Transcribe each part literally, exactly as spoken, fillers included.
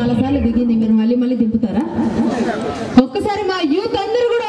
చాలా సార్లు దిగింది, మీరు మళ్ళీ మళ్ళీ దింపుతారా? ఒక్కసారి మా యూత్ అందరూ కూడా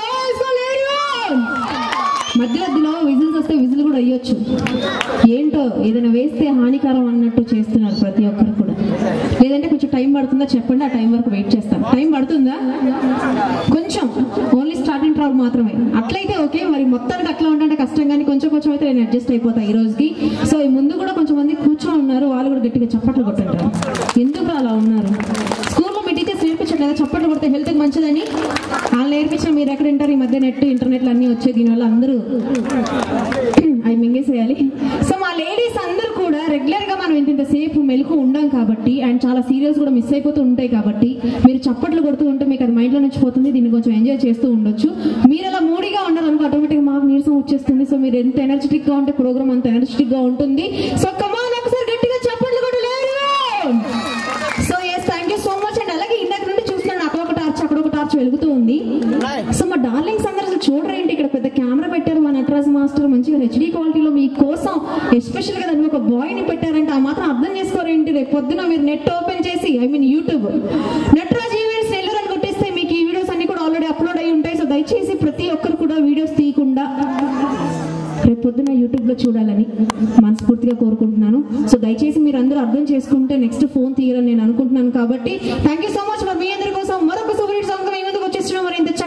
మధ్య మధ్యలో విజిల్స్ వస్తే విజిల్ కూడా అయ్యొచ్చు. ఏంటో ఏదైనా వేస్తే హానికరం అన్నట్టు చేస్తున్నారు ప్రతి ఒక్కరు కూడా. లేదంటే కొంచెం టైం పడుతుందా చెప్పండి, ఆ టైం వరకు వెయిట్ చేస్తాను. టైం పడుతుందా? కొంచెం, ఓన్లీ స్టార్టింగ్ ట్రాక్ మాత్రమే. అట్లయితే ఓకే, మరి మొత్తానికి అట్లా ఉంటే కష్టం, కానీ కొంచెం కొంచెం అయితే నేను అడ్జస్ట్ అయిపోతాను ఈ రోజుకి. సో ఈ ముందు కూడా కొంచెం మంది కూర్చొని ఉన్నారు, వాళ్ళు కూడా గట్టిగా చప్పట్లు కొట్టుంటారు. ఎందుకు అలా ఉన్నారు? స్కూల్లో మీ టీచర్స్ నేర్పించట్లేదా చప్పట్లు కొడితే హెల్త్కి మంచిదని? వాళ్ళు నేర్పించిన మీరు ఎక్కడ వింటారు? ఈ మధ్య నెట్ ఇంటర్నెట్లు అన్నీ వచ్చాయి, దీనివల్ల అందరూ అవి మింగేసేయాలి. సో మా లేడీస్ అందరూ కూడా రెగ్యులర్ గా మనం ఇంత సేపు మెలకు ఉండం కాబట్టి, అండ్ చాలా సీరియల్స్ కూడా మిస్ అయిపోతూ ఉంటాయి కాబట్టి, మీరు చప్పట్లు కొడుతూ ఉంటే మీకు అది మైండ్ లో నుంచి పోతుంది. దీన్ని కొంచెం ఎంజాయ్ చేస్తూ ఉండొచ్చు. మీరు అలా మూడీగా ఉండాలనుకో ఆటోమేటిక్ మాకు నీరసం వచ్చేస్తుంది. సో మీరు ఎంత ఎనర్జెటిక్ గా ఉంటే ప్రోగ్రామ్ అంత ఎనర్జెటిక్ గా ఉంటుంది. సో కమాన్, ఒకసారి గట్టిగా చప్పట్లు కొట్టలేరు. So yes, thank you so much. And అలాగే ఇందాక నుండి చూస్తున్నాను అక్కడ ఒక టార్చ్ అక్కడ ఒక టార్చ్ వెలుగుతూ ఉంది. సో మా డార్లింగ్స్ అందరూ అసలు చూడరేంటి, ఇక్కడ పెద్ద కెమెరా పెట్టారు మా నటరాజ్ మాస్టర్, మంచిగా హెచ్డీ క్వాలిటీలో మీకోసం ఎస్పెషల్ గా దాన్ని ఒక బాయ్ ని పెట్టారంటే ఆ మాత్రం అర్థం చేసుకోరేంటి? రేపు పొద్దున మీరు నెట్ ఓపెన్ చేసి, I mean YouTube Nataraj events Nellore అని కొట్టేస్తే మీకు ఈ వీడియోస్ అన్ని కూడా ఆల్రెడీ అప్లోడ్ అయి ఉంటాయి. సో దయచేసి ప్రతి ఒక్కరు కూడా వీడియోస్ తీయకుండా రేపు పొద్దున యూట్యూబ్ లో చూడాలని మనస్ఫూర్తిగా కోరుకుంటున్నాను. సో దయచేసి మీరు అందరూ అర్థం చేసుకుంటే నెక్స్ట్ ఫోన్ తీయాలని నేను అనుకుంటున్నాను. కాబట్టి థ్యాంక్ యూ సో మచ్. మరి మీ అందరి కోసం మరొక సూపర్ హిట్ సాంగ్ మీ ముందుకు వచ్చేస్తున్నాం. మరి ఇంత